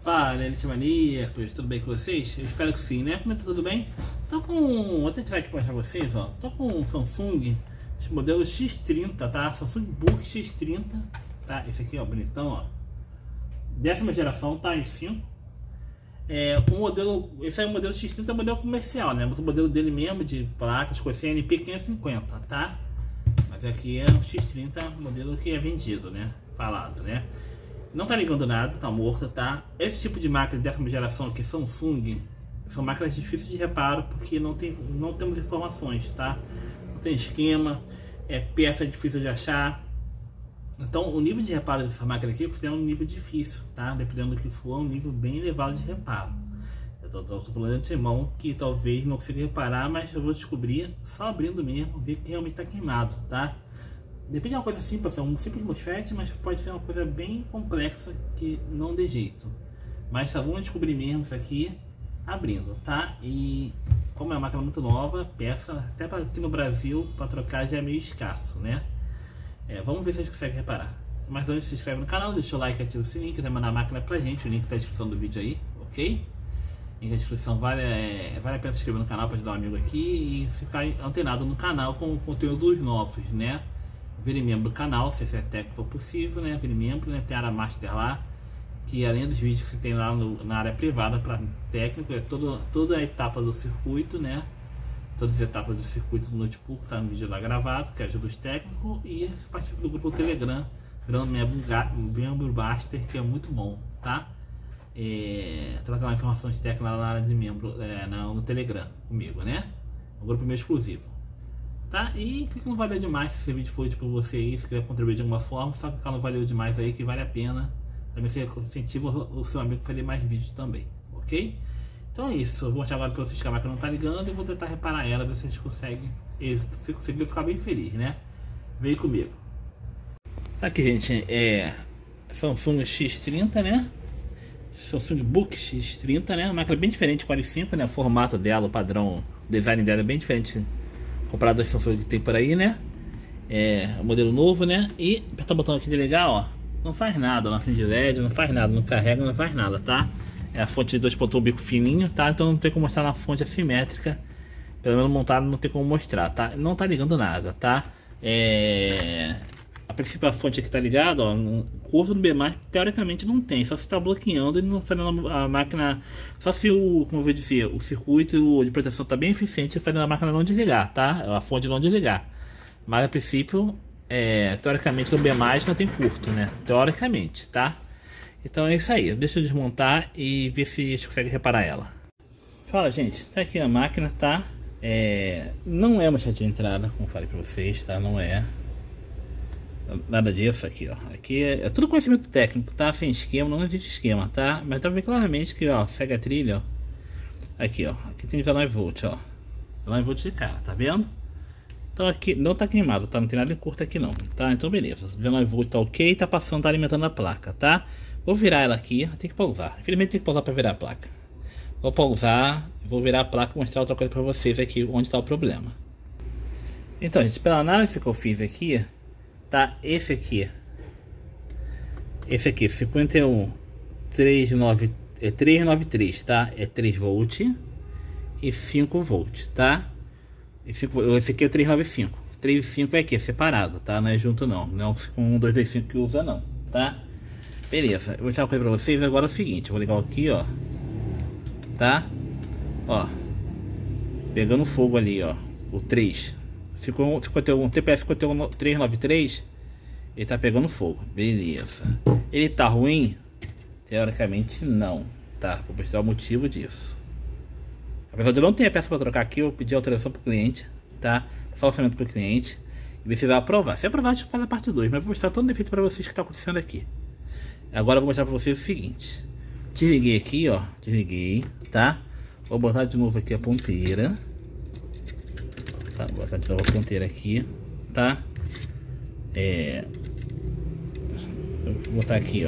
Fala, Elite Maníacos, tudo bem com vocês? Eu espero que sim, né? Como é que tá, tudo bem? Tô com... Vou até tirar aqui pra mostrar vocês, ó. Tô com um Samsung modelo X30, tá? Samsung Book X30, tá? Esse aqui, ó, bonitão, ó. 10ª geração, tá? i5. O modelo... Esse é o modelo X30, é o modelo comercial, né? Mas o modelo dele mesmo, de placas, com esse NP550, tá? Mas aqui é o X30, modelo que é vendido, né? Falado, né? Não tá ligando nada, tá morto, tá? Esse tipo de máquina de 10ª geração aqui, Samsung, são máquinas difíceis de reparo porque não temos informações, tá? Não tem esquema, peça difícil de achar. Então o nível de reparo dessa máquina aqui é um nível difícil, tá? Dependendo do que for, é um nível bem elevado de reparo. Eu tô falando de antemão que talvez não consiga reparar, mas eu vou descobrir só abrindo mesmo, ver que realmente tá queimado, tá? Depende de uma coisa simples, um simples MOSFET, mas pode ser uma coisa bem complexa que não dê jeito. Mas só vamos descobrir mesmo isso aqui abrindo, tá? E como é uma máquina muito nova, peça até aqui no Brasil para trocar já é meio escasso, né? Vamos ver se a gente consegue reparar. Mas antes, se inscreve no canal, deixa o like, ativa o sininho, quiser mandar a máquina pra gente, o link tá na descrição do vídeo aí, ok? Link na descrição, vale a pena se inscrever no canal para ajudar um amigo aqui e ficar antenado no canal com conteúdos novos, né? Vire membro do canal, se é técnico for possível, né? Vire membro, né? Tem a área Master lá, que além dos vídeos que você tem lá na área privada para técnico, é toda a etapa do circuito, né? Todas as etapas do circuito do notebook, tá no vídeo lá gravado, que ajuda os técnicos, e participa do grupo Telegram, virando membro Master, que é muito bom, tá? Troca lá informações técnicas lá na área de membro, no Telegram comigo, né? Um grupo meu exclusivo. Tá? E clica no valeu demais se esse vídeo foi útil para você aí, se quiser contribuir de alguma forma, só clicar no valeu demais aí que vale a pena. Também você incentiva o seu amigo a fazer mais vídeos também, ok? Então é isso, eu vou mostrar agora para vocês que a máquina não tá ligando e vou tentar reparar ela, ver se a gente consegue. Se conseguir, eu ficar bem feliz, né? Vem comigo. Tá aqui, gente, Samsung X30, né? Samsung Book X30, né? Uma máquina bem diferente com a i5, né? O formato dela, o padrão, o design dela é bem diferente comparado aos Samsung que tem por aí, né? O modelo novo, né? E apertar o botão aqui de ligar, ó, não faz nada, na frente de LED, não faz nada, não carrega, não faz nada, tá? É a fonte de 2.1 bico fininho, tá? Então não tem como mostrar na fonte assimétrica, pelo menos montado não tem como mostrar, tá? Não tá ligando nada, tá? A princípio a fonte aqui tá ligada, ó, no curto do B+, teoricamente não tem, só se tá bloqueando e não fazendo a máquina, só se como eu vou dizer, o circuito de proteção tá bem eficiente, fazendo a máquina não desligar, tá? A fonte não desligar. Mas a princípio, teoricamente no B+, não tem curto, né? Teoricamente, tá? Então é isso aí, deixa eu desmontar e ver se a gente consegue reparar ela. Fala, gente, tá aqui a máquina, tá? Não é uma chave de entrada, como falei pra vocês, tá? Não é nada disso aqui, ó. Aqui é tudo conhecimento técnico, tá? Sem esquema, não existe esquema, tá? Mas dá pra ver claramente que, ó, segue a trilha, ó. Aqui, ó. Aqui tem 19 volts, ó. 19 volts de cara, tá vendo? Então aqui não tá queimado, tá? Não tem nada em curto aqui não, tá? Então beleza. 19 volts tá ok, tá passando, tá alimentando a placa, tá? Vou virar ela aqui, tem que pausar. Infelizmente tem que pausar pra virar a placa. Vou pausar, vou virar a placa e mostrar outra coisa pra vocês aqui, onde tá o problema. Então, gente, pela análise que eu fiz aqui, tá, esse aqui 51 393, tá? É 3 volts e 5 volts, tá? Esse aqui é 395. 3 e 5 é aqui, é separado, tá? Não é junto não, não com 225 que usa não, tá? Beleza, eu vou mostrar uma coisa pra vocês agora. É o seguinte, eu vou ligar aqui, ó, tá? Ó, pegando fogo ali, ó, o 3 51, TPS 51 393, ele tá pegando fogo, beleza. Ele tá ruim? Teoricamente não, tá? Vou mostrar o motivo disso. Apesar de eu não ter a peça para trocar aqui, eu pedi autorização pro cliente, tá? Faço orçamento pro cliente e ver se vai aprovar. Se aprovar, a gente faz a parte 2, mas vou mostrar todo o defeito para vocês que tá acontecendo aqui. Agora eu vou mostrar para vocês o seguinte. Desliguei aqui, ó, desliguei, tá? Vou botar de novo aqui a ponteira. Tá, vou botar de novo a ponteira aqui, tá? Vou botar aqui, ó.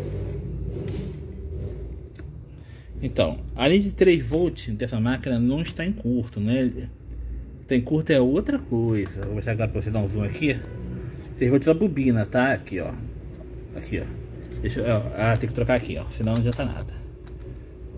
Então, além de 3 volts dessa máquina não está em curto, né? Tem curto é outra coisa. Vou mostrar agora pra você dar um zoom aqui. 3 volts da bobina, tá? Aqui, ó. Aqui, ó. Deixa eu, tem que trocar aqui, ó. Senão não adianta nada.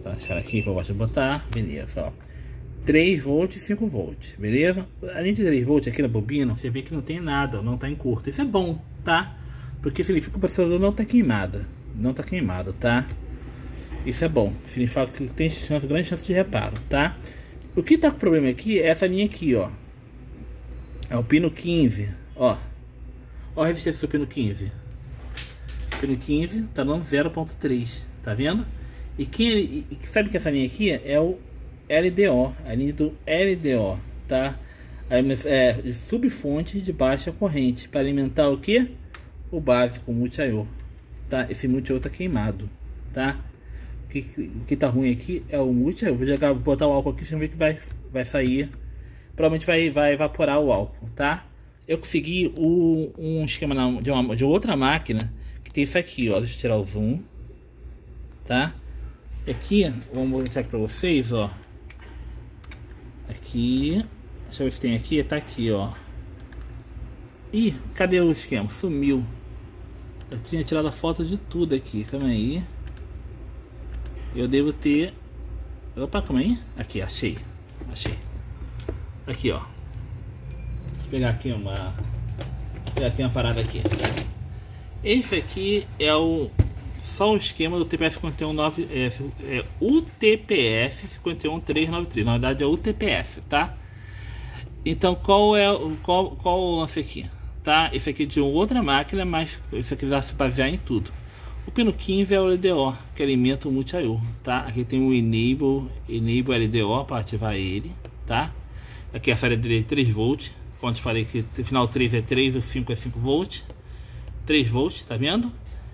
botar esse cara aqui que eu gosto de botar. Beleza, ó. 3 volts e 5 volts, beleza? Além de 3 volts aqui na bobina, você vê que não tem nada, não tá em curto. Isso é bom, tá? Porque significa que o processador não tá queimado. Não tá queimado, tá? Isso é bom. Significa que tem chance, grande chance de reparo, tá? O que tá com problema aqui é essa linha aqui, ó. É o pino 15, ó. Ó a resistência do pino 15. O pino 15 tá dando 0.3, tá vendo? E sabe que essa linha aqui é o LDO, a linha do LDO, tá? É de subfonte de baixa corrente para alimentar o que? O básico, o multi-IO, tá? Esse multi-IO tá queimado, tá? O que tá ruim aqui é o multi-IO. Vou botar o álcool aqui, deixa eu ver que vai sair. Provavelmente vai evaporar o álcool, tá? Eu consegui um esquema de outra máquina que tem isso aqui, ó. Deixa eu tirar o zoom, tá? Aqui, vou mostrar aqui pra vocês, ó. Aqui, deixa eu ver se tem aqui, tá aqui, ó. Ih, cadê o esquema? Sumiu. Eu tinha tirado a foto de tudo aqui, calma aí. Eu devo ter... Opa, calma aí. Aqui, achei. Aqui, ó. Deixa eu pegar aqui uma parada aqui. Esse aqui é só o esquema do TPS 519, UTPS 51393. Na verdade é UTPS, tá? Então qual o lance aqui, tá? Esse aqui é de outra máquina, mas esse aqui vai se basear em tudo. O pino 15 é o LDO, que alimenta o multi-IO, tá? Aqui tem o Enable LDO para ativar ele, tá? Aqui a série dele é 3 volts. Quando eu falei que o final 3 é 3, o 5 é 5 volts. 3 volts, tá vendo?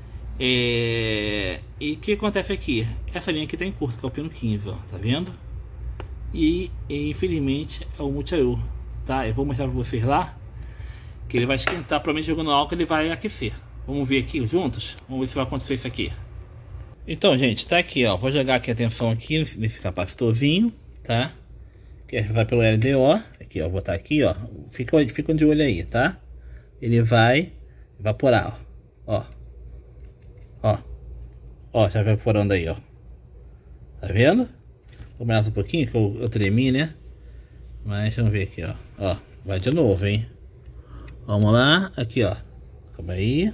E o que acontece aqui? Essa linha aqui tá em curto, que é o pino 15, ó, tá vendo? E infelizmente é o multi-IO, tá? Eu vou mostrar pra vocês lá que ele vai esquentar, provavelmente jogando álcool ele vai aquecer. Vamos ver aqui juntos? Vamos ver se vai acontecer isso aqui. Então, gente, tá aqui, ó. Vou jogar aqui a tensão aqui nesse capacitorzinho, tá? Que vai pelo LDO. Aqui, ó. Vou botar aqui, ó. Fica de olho aí, tá? Ele vai evaporar, ó. Ó, já evaporando aí, ó. Tá vendo? Vou mais um pouquinho que eu tremi, né? Mas vamos ver aqui, ó. Ó, vai de novo, hein? Vamos lá, aqui, ó. Calma aí.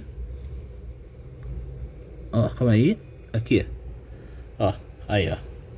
Ó, calma aí. Aqui. Ó, aí, ó.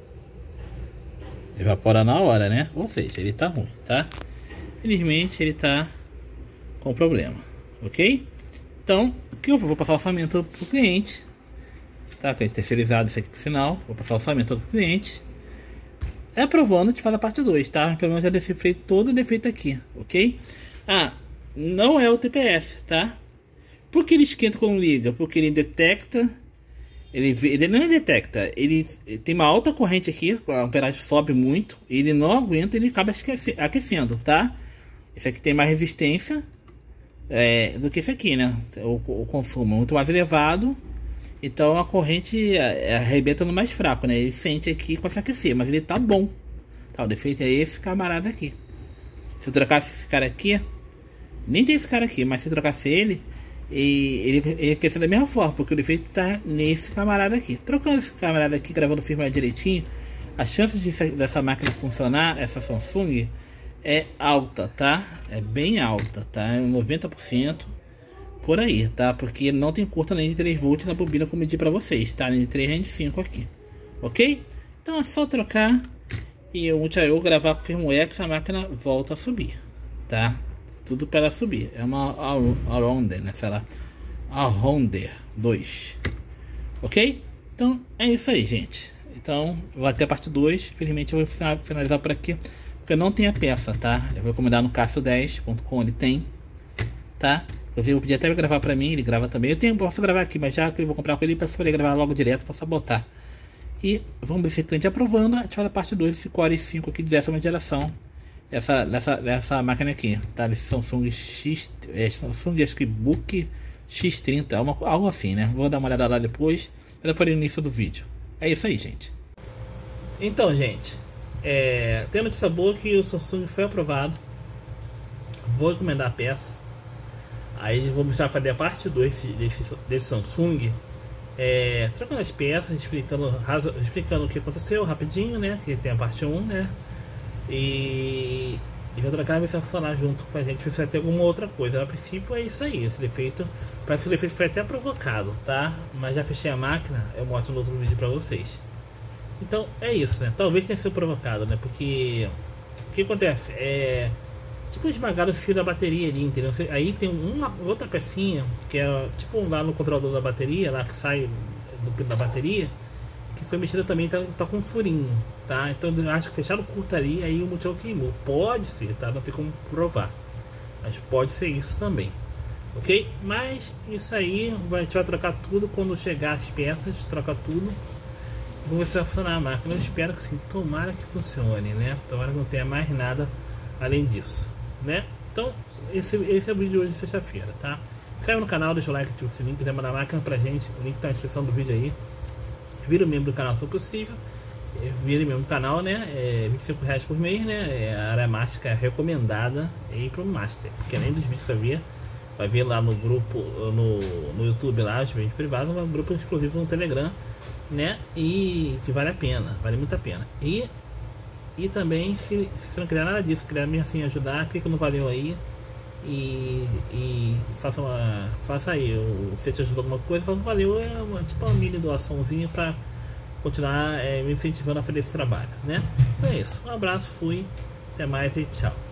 Evapora na hora, né? Ou seja, ele tá ruim, tá? Infelizmente ele tá com problema, ok? Então, aqui eu vou passar o orçamento pro cliente, tá? Cliente terceirizado, isso aqui pro final. Vou passar o orçamento pro cliente. É aprovando, a gente faz a parte 2, tá? Pelo menos já decifrei todo o defeito aqui, ok? Ah, não é o TPS, tá? Por que ele esquenta quando liga? Porque ele detecta... Ele não detecta, ele tem uma alta corrente aqui, a amperagem sobe muito, ele não aguenta, ele acaba aquecendo, tá? Esse aqui tem mais resistência do que esse aqui, né? O consumo é muito mais elevado, então a corrente arrebenta no mais fraco, né? Ele sente aqui para se aquecer, mas ele tá bom, tá? O defeito é esse camarada aqui. Se eu trocasse esse cara aqui, nem tem esse cara aqui, mas se eu trocasse ele ia aquecer da mesma forma, porque o defeito tá nesse camarada aqui. Trocando esse camarada aqui, gravando o firmware direitinho, a chance dessa máquina funcionar, essa Samsung, é alta, tá? É bem alta, tá? É 90% por aí, tá? Porque não tem curta nem de 3 volts na bobina, como eu pedi pra vocês, tá? Nem de 3 nem de 5 aqui, ok? Então é só trocar e o multi-IO gravar com o firmware que essa máquina volta a subir, tá? Tudo para ela subir. É uma Allrounder, né? Sei lá. Allrounder 2. Ok? Então é isso aí, gente. Então vou até a parte 2. Infelizmente eu vou finalizar por aqui, porque não tem a peça, tá? Eu vou recomendar no Cássio10.com, ele tem, tá? Eu vou pedir até pra gravar pra mim, ele grava também. Posso gravar aqui, mas já que eu vou comprar com ele, para poder gravar logo direto, posso botar. E vamos ver se o cliente aprovando. A gente faz a parte 2 desse Core i5 aqui de 10ª geração. Essa máquina aqui, tá? Esse Samsung Samsung acho que Book X30, algo assim, né? Vou dar uma olhada lá depois, ela foi no início do vídeo. É isso aí, gente. Então, gente, tem notícia boa que o Samsung foi aprovado. Vou encomendar a peça. Aí vou mostrar, fazer a parte 2 desse Samsung. trocando as peças, explicando o que aconteceu rapidinho, né? Que tem a parte 1, né? E vai trocar e vai funcionar junto com a gente. Precisa ter alguma outra coisa. A princípio é isso aí. Esse defeito, parece que o defeito foi até provocado, tá? Mas já fechei a máquina, eu mostro no outro vídeo pra vocês. Então é isso, né? Talvez tenha sido provocado, né? Porque o que acontece? Tipo esmagar o fio da bateria ali, entendeu? Aí tem uma outra pecinha que é tipo lá no controlador da bateria, lá que sai do pino da bateria, que foi mexida também, tá com um furinho, tá? Então eu acho que fecharam o curto ali, aí o motor queimou. Pode ser, tá? Não tem como provar, mas pode ser isso também, ok? Mas isso aí, a gente vai trocar tudo quando chegar as peças, troca tudo. Vamos ver se vai funcionar a máquina. Eu espero que sim, tomara que funcione, né? Tomara que não tenha mais nada além disso, né? Então, esse é o vídeo de hoje, sexta-feira, tá? Se inscreve no canal, deixa o like, ativa o sininho, quiser mandar a máquina pra gente, o link tá na descrição do vídeo aí. Vira membro do canal se for possível. Vira membro do canal, né? R$25 por mês, né? A área Master é recomendada aí pro Master, porque além dos vídeos que você vê, vai ver lá no grupo, no YouTube lá, os vídeos privados, um grupo exclusivo no Telegram, né? E que vale a pena, vale muito a pena. E também, se você não quiser nada disso, quiser me assim ajudar, clica no valeu aí e faça aí. Se te ajudou alguma coisa, fala valeu, tipo uma mini doaçãozinha para continuar me incentivando a fazer esse trabalho, né? Então é isso, um abraço, fui, até mais e tchau.